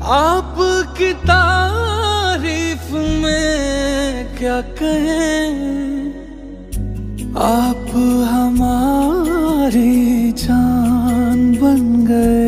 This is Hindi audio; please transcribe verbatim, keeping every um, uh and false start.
आपकी तारीफ में क्या कहें, आप हमारी जान बन गए।